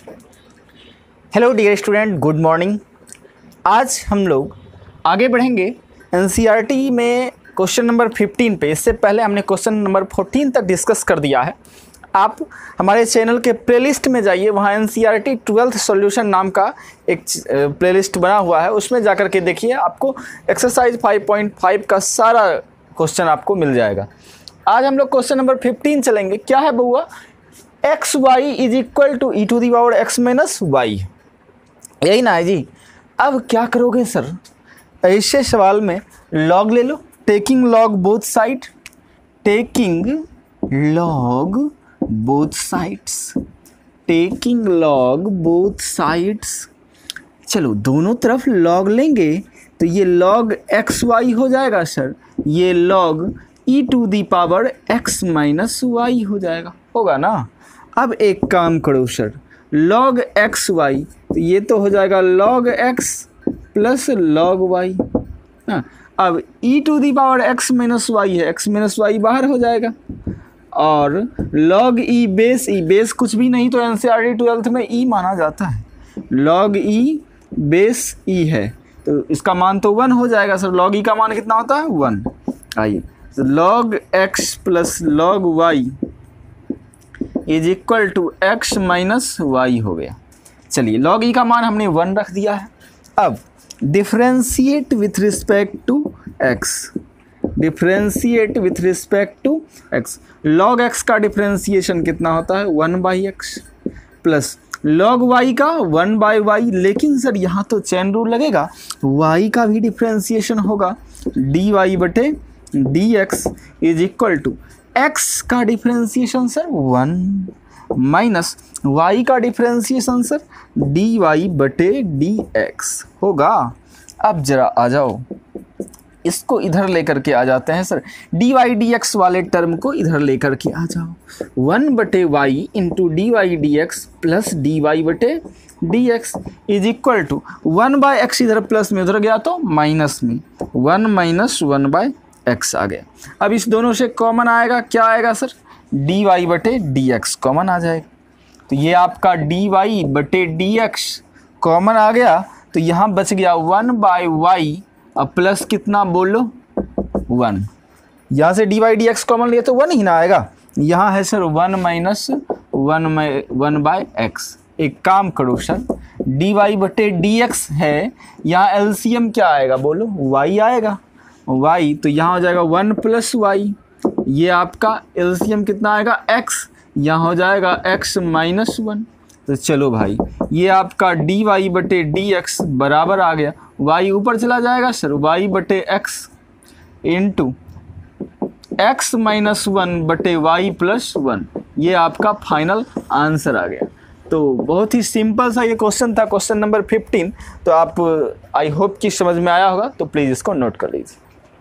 Hello dear student, good morning. आज हम लोग आगे बढ़ेंगे एनसीईआरटी में क्वेश्चन नंबर 15 पे। इससे पहले हमने क्वेश्चन नंबर 14 तक डिस्कस कर दिया है। आप हमारे चैनल के प्लेलिस्ट में जाइए, वहाँ एनसीईआरटी 12th सॉल्यूशन नाम का एक प्लेलिस्ट बना हुआ है, उसमें जाकर के देखिए, आपको एक्सरसाइज 5.5 का सारा क्वेश्चन आपको मिल जाएगा। आज हम लोग क्वेश्चन नंबर 15 चलेंगे। क्या है बउआ? X Y is equal to E to the power X minus Y, यही ना है जी। अब क्या करोगे सर? ऐसे सवाल में लॉग ले लो, taking log both side, taking log both sides, taking log both sides. चलो दोनों तरफ लॉग लेंगे तो ये लॉग एक्स वाई हो जाएगा सर, ये log E to the power X minus Y हो जाएगा, होगा ना। अब एक काम करो सर, लॉग एक्स वाई तो ये तो हो जाएगा log X plus log Y. अब E to the power X minus Y है, एक्स माइनस वाई बाहर हो जाएगा, और लॉग ई बेस कुछ भी नहीं तो एनसीईआरटी 12th में ई माना जाता है। लॉग ई बेस ई है तो इसका मान तो 1 हो जाएगा सर। लॉग ई का मान कितना होता है? 1। आइए, तो log X plus log Y is equal to X minus Y हो गया। चलिए, लॉग ई का मान हमने 1 रख दिया है। अब differentiate with respect to X, differentiate with respect to X. Log X का डिफ्रेंशिएशन कितना होता है? 1/x प्लस लॉग वाई का 1/y। लेकिन सर यहाँ तो चेन रूल लगेगा, y का भी डिफ्रेंशिएशन होगा, dy/dx is equal to x का डिफ्रेंशिएशन सर 1 माइनस y का डिफ्रेंशिएशन सर dy/dx होगा। अब जरा आ जाओ, इसको इधर लेकर के आ जाते हैं सर, dy/dx वाले टर्म को इधर लेकर के आ जाओ। 1/y into dy/dx plus dy/dx is equal to 1/x, इधर प्लस में उधर गया तो माइनस में 1 माइनस 1/x आ गया। अब इस दोनों से कॉमन आएगा, क्या आएगा सर? dy/dx कॉमन आ जाएगा। तो ये आपका dy/dx कॉमन आ गया, तो यहाँ बच गया 1/y, अब प्लस कितना बोलो? 1। यहाँ से dy/dx कॉमन लिया तो 1 ही ना आएगा। यहाँ है सर 1 माइनस 1/x। एक काम करो सर, dy/dx है, यहाँ एलसीएम क्या आएगा बोलो? y आएगा, y तो यहाँ हो जाएगा 1 प्लस y। ये आपका एलसीएम कितना आएगा? x, यहाँ हो जाएगा x माइनस 1। तो चलो भाई, ये आपका dy/dx बराबर आ गया, y ऊपर चला जाएगा sir, y/x into x minus 1/y plus 1। ये आपका फाइनल आंसर आ गया। तो बहुत ही सिंपल सा ये क्वेश्चन था, क्वेश्चन नंबर 15। तो आप आई होप कि समझ में आया होगा, तो प्लीज़ इसको नोट कर लीजिए।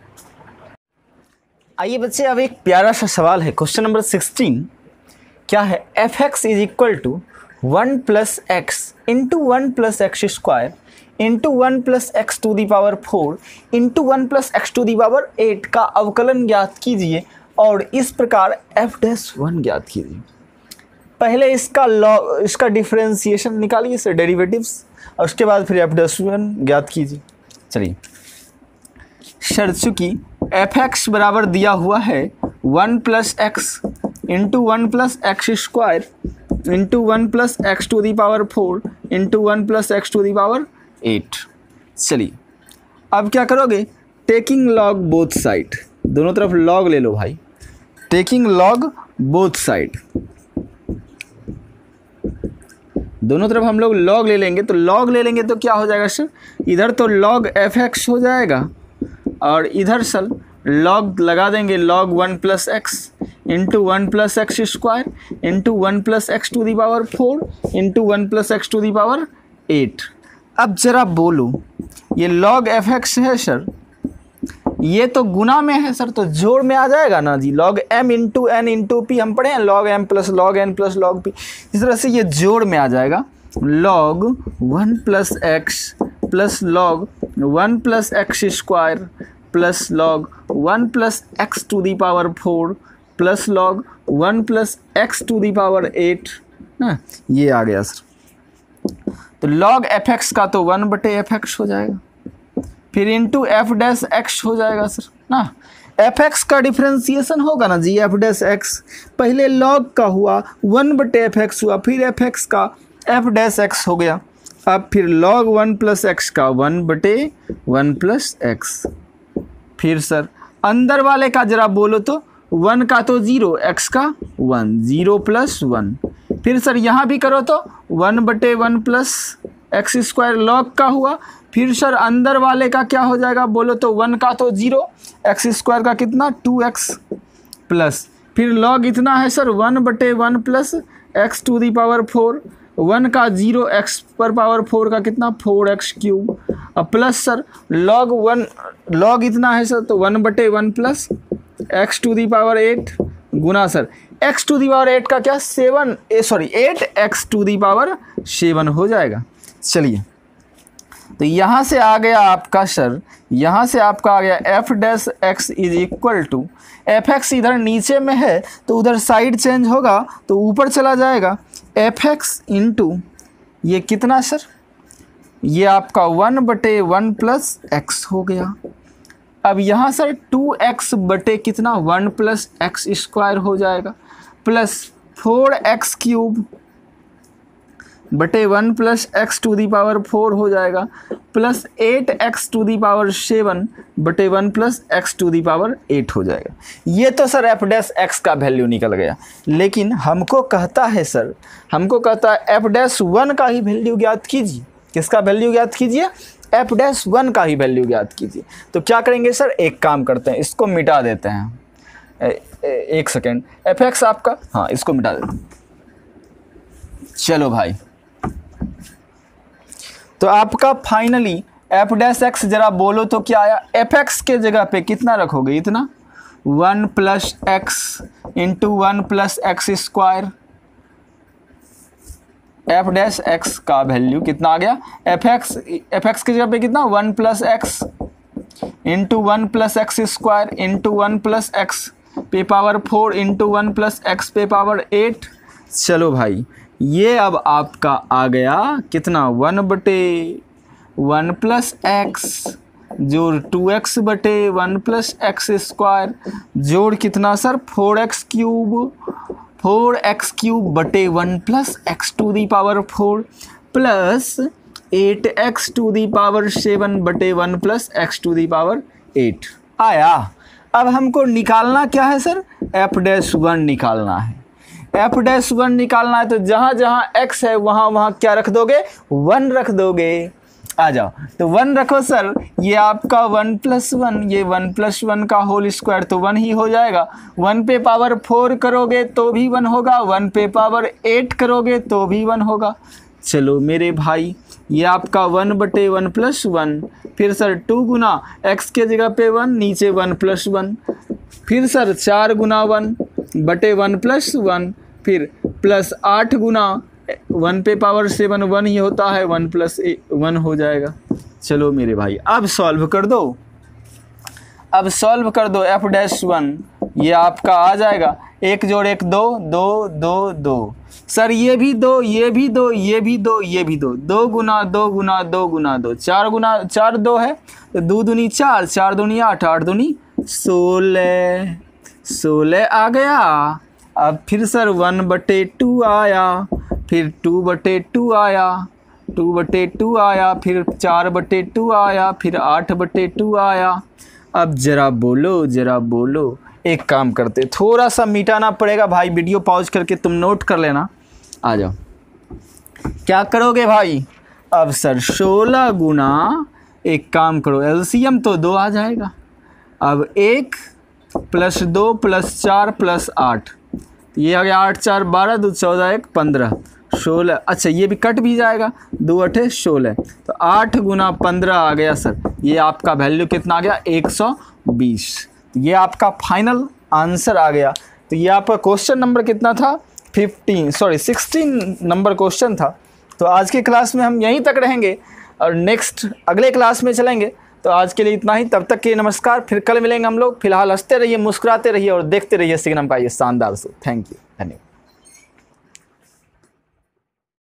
आइए बच्चे, अब एक प्यारा सा सवाल है, क्वेश्चन नंबर 16। क्या है? f(x) is equal to 1 plus X into 1 plus X square into 1 plus X to the power 4 into 1 plus X to the power 8 का अवकलन ज्ञात कीजिए और इस प्रकार f'1 ज्ञात कीजिए। पहले इसका डिफरेंशिएशन निकालिए सर, डेरिवेटिव्स, और उसके बाद फिर f'1 ज्ञात कीजिए। चलिए सर, चूँकि f(x) बराबर दिया हुआ है 1 plus X into 1 plus X square into 1 plus X to the power 4 into 1 plus X to the power 8। चलिए अब क्या करोगे? टेकिंग लॉग बोथ साइड, दोनों तरफ लॉग ले लो भाई, टेकिंग लॉग बोथ साइड, दोनों तरफ हम लोग लॉग ले लेंगे। तो लॉग ले लेंगे तो क्या हो जाएगा सर? इधर तो लॉग f(x) हो जाएगा, और इधर सर लॉग लगा देंगे, log 1 plus X into 1 plus X square into 1 plus X to the power 4 into 1 plus X to the power 8। अब जरा बोलो, ये लॉग f(x) है सर, ये तो गुना में है सर, तो जोड़ में आ जाएगा ना जी। Log m into n into P हम पढ़े हैं, log m plus log n plus log p, इस तरह से ये जोड़ में आ जाएगा। Log 1 plus X plus log 1 plus X square plus log 1 plus X to the power 4 plus log 1 plus X to the power 8 ना, ये आ गया सर। तो log fx का तो 1/fx हो जाएगा, फिर इंटू एफ डैश एक्स हो जाएगा सर ना। fx का डिफ्रेंसिएशन होगा ना जी, एफ डैश एक्स पहले log का हुआ 1/fx हुआ, फिर fx का एफ डैश एक्स हो गया, अब फिर log 1 + x का 1/1 + x। फिर सर अंदर वाले का जरा बोलो तो 1 का तो 0, x का 1, 0 + 1। फिर सर यहाँ भी करो तो 1/1 + x² log का हुआ, फिर सर अंदर वाले का क्या हो जाएगा बोलो तो 1 का तो 0, x² का कितना 2x प्लस फिर log इतना है सर 1/1 + x⁴, 1 का 0, x⁴ का कितना 4x³ अब प्लस सर log इतना है सर तो 1/1 + x⁸ गुना सर x⁸ का क्या 8x⁷ हो जाएगा। चलिए तो यहाँ से आ गया आपका सर, यहाँ से आपका आ गया f डैश x = fx इधर नीचे में है तो उधर साइड चेंज होगा तो ऊपर चला जाएगा, fx इंटू ये कितना सर, ये आपका 1/1 + x हो गया। अब यहाँ सर 2x बटे कितना 1 + x² हो जाएगा, प्लस 4x³ बटे 1 + x⁴ हो जाएगा, प्लस 8x⁷ बटे 1 + x⁸ हो जाएगा। ये तो सर f डैश x का वैल्यू निकल गया, लेकिन हमको कहता है सर, हमको कहता है f डैश 1 का ही वैल्यू ज्ञात कीजिए। किसका वैल्यू ज्ञात कीजिए? f डैश 1 का ही वैल्यू ज्ञात कीजिए। तो क्या करेंगे सर, एक काम करते हैं, इसको मिटा देते हैं, एक सेकेंड, fx आपका, हाँ इसको मिटा देते हैं। चलो भाई, तो आपका फाइनली f डैश x जरा बोलो तो क्या आया, fx के जगह पे कितना रखोगे, इतना 1 + x into 1 + x²। f dash x का वैल्यू कितना आ गया, fx की जगह पे कितना 1 + x into 1 + x² into 1 + x⁴ into 1 + x⁴। चलो भाई, ये अब आपका आ गया कितना 1/1 + x जोड़ 2x बटे 1 + x² जोड़ कितना सर 4x³ बटे 1 + x⁴ प्लस 8x⁷ बटे 1 + x⁴ आया। अब हमको निकालना क्या है सर, f डैश 1 निकालना है। f डैश 1 निकालना है तो जहाँ जहाँ x है वहाँ वहाँ क्या रख दोगे, 1 रख दोगे। आ जाओ, तो 1 रखो सर, ये आपका 1 + 1, ये 1 + 1 का होल स्क्वायर तो 1 ही हो जाएगा। 1 पे पावर 4 करोगे तो भी 1 होगा, 1 पे पावर 8 करोगे तो भी 1 होगा। चलो मेरे भाई, ये आपका 1/1 + 1, फिर सर 2 गुना x के जगह पे 1, नीचे 1 + 1, फिर सर 4 गुना 1 बटे 1 + 1, फिर प्लस 8 गुना 1 पे पावर 7 1 ही होता है, 1 + 1 हो जाएगा। चलो मेरे भाई, अब सॉल्व कर दो, अब सॉल्व कर दो f डैश 1, ये आपका आ जाएगा 1 जोड़ 1 2 2 2 2 सर, ये भी 2, ये भी 2, ये भी 2, ये भी 2, 2 गुना 2 गुना 2 गुना 2, 4 गुना 4 2 है तो 2 दूनी 4, 4 दूनी 8, 8 दूनी 16, 16 आ गया। अब फिर सर 1/2 आया, फिर 2/2 आया, 2/2 आया, फिर 4/2 आया, फिर 8/2 आया। अब जरा बोलो, जरा बोलो, एक काम करते, थोड़ा सा मिटाना पड़ेगा भाई, वीडियो पॉज करके तुम नोट कर लेना। आ जाओ, क्या करोगे भाई, अब सर 16 गुना, एक काम करो, एलसीएम तो 2 आ जाएगा। अब 1 + 2 + 4 + 8, ये आ गया 8 4 12 2 14 1 15 16। अच्छा ये भी कट भी जाएगा, 2 8 16, तो 8 गुना 15 आ गया सर, ये आपका वैल्यू कितना आ गया 120। ये आपका फाइनल आंसर आ गया। तो ये आपका क्वेश्चन नंबर कितना था, 16 नंबर क्वेश्चन था। तो आज के क्लास में हम यहीं तक रहेंगे और नेक्स्ट अगले क्लास में चलेंगे। तो आज के लिए इतना ही, तब तक के नमस्कार, फिर कल मिलेंगे हम लोग। फिलहाल हंसते रहिए, मुस्कुराते रहिए और देखते रहिए सिग्नम का ये शानदार शो। थैंक यू, धन्यवाद।